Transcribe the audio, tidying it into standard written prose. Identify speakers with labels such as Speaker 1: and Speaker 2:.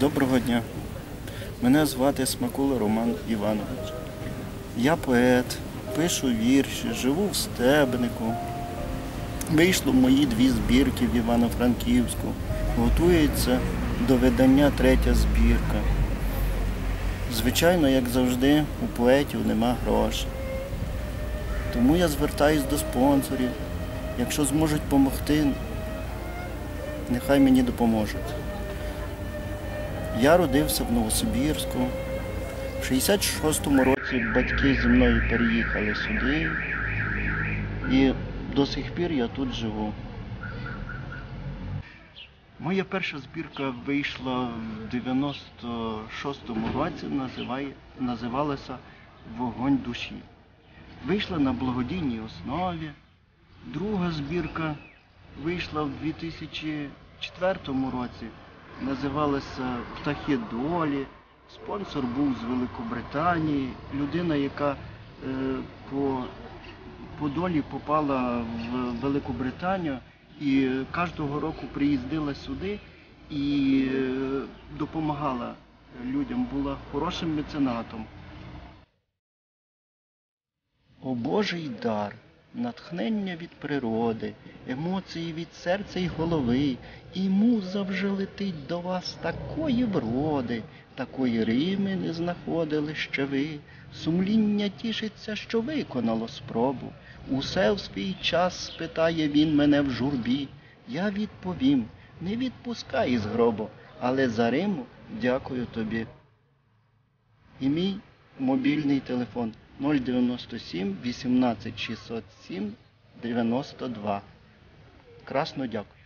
Speaker 1: Доброго дня. Мене звати Смакула Роман Іванович. Я поет, пишу вірші, живу в Стебнику. Вийшло мої 2 збірки в Івано-Франківську. Готується до видання 3-я збірка. Звичайно, як завжди, у поетів нема грошей. Тому я звертаюсь до спонсорів. Якщо зможуть допомогти, нехай мені допоможуть. Я родився в Новосибірську. В 66-му році батьки зі мною переїхали сюди. І до сих пір я тут живу. Моя перша збірка вийшла в 96-му році, називалася «Вогонь душі». Вийшла на благодійній основі. Друга збірка вийшла в 2004 році, називалася «Птахи долі». Спонсор був з Великобританії, людина, яка по долі попала в Великобританію і кожного року приїздила сюди і допомагала людям, була хорошим меценатом. О Божий дар, натхнення від природи, емоції від серця й голови, і муза вже летить до вас такої вроди, такої рими не знаходили ще ви. Сумління тішиться, що виконало спробу. Усе в свій час спитає він мене в журбі. Я відповім, не відпускай із гробу, але за Риму дякую тобі. І мій мобільний телефон 097 18 607 92. Красно дякую.